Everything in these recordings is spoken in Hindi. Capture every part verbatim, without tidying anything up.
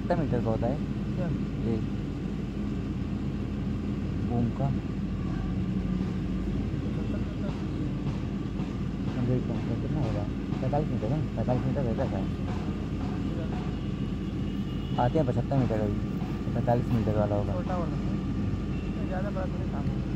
पचहत्तर मीटर का होता है ये बूम का। कितना होगा? पैंतालीस मीटर है, पैंतालीस मीटर रहता है। आते हैं पचहत्तर मीटर अभी, पैंतालीस मीटर वाला होगा। छोटा वाला ज़्यादा बड़ा नहीं काम है।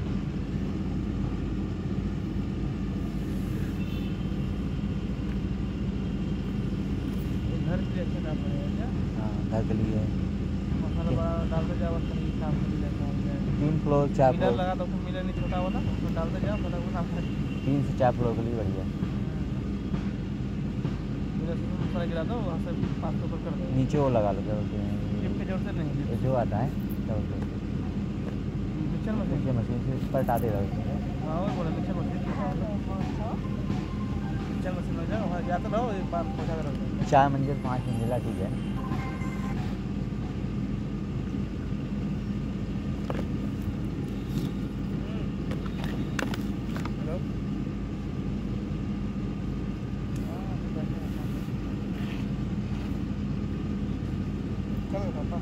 घर के लिए अच्छा काम करेगा क्या? हाँ घर के लिए मसाला बड़ा डालते जाओ, कहीं काम कर लेता है। तीन फ्लोर चार मिलर फ्लोर लगा तो उसमें मिलर नहीं छोटा वाला, उसमें डालते जाओ फटाफट आप। तीन से चार फ्लोर के लिए बढ़िया। मसाला गिरा दो वहाँ से पाँच सौ कर दो। नीचे वो लगा लो क्या बोलते हैं, जिप की जरूरत नहीं है। जो आता है क्या बोलते हैं, मिक्सर मशीन। नीचे मशीन से पलटा दे रहा है। हाँ वो बोला मिक्सर मशीन। मिक्सर मशीन हो जाए वहाँ जाते रहो, एक बार पहुँचा कर रहो। चार मंजिल पाँच मंजिला ठीक है। हेलो चलो पापा।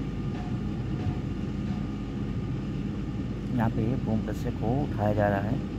यहाँ पे बूम कचरे को उठाया जा रहा है।